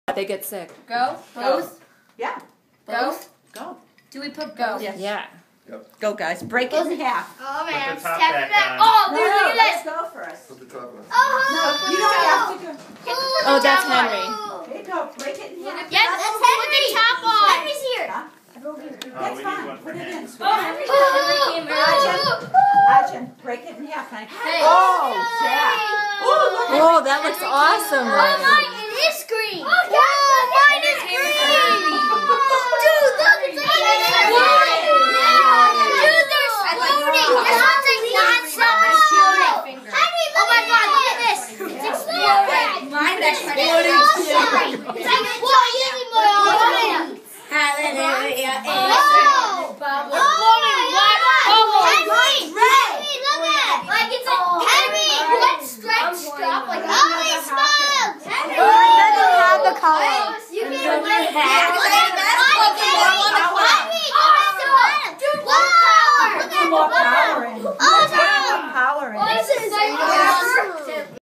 They get sick. Go. Both. Yeah. Both. Go. Do we put go? Yes. Yeah. Yep. Go, guys. Break it in half. Oh Put man, the top step back it back. on. Oh, No, dude, look at let's this. go first. Put the top on. Oh, You don't have to go. Oh, that's Henry. There you go. Break it in half. Yes, that's Henry. Put the top on. Henry's here. Huh? That's we need fine. one for Put it him. in. Oh, Henry came early. Arjun, break it in half, honey. Hey. Oh, Zach. Oh, that looks awesome, Oh, Riley. mine, it is green. Oh, mine is green. Dude, look, it's like exploding. Yeah. Dude, they're exploding. This one's like non-stop exploding. Henry, oh my God, look at this. It's exploding. Mine's exploding. It's like exploding more all the time. Hallelujah. Oh! Exploding black bubbles. Henry, look at it. Like it's a Henry, what stretched up like holy smokes. Henry, Mine doesn't have the color. you can Look let at it that. Look at that. Henry, dude, more power. Look at More the power in. Oh, More power in. this is like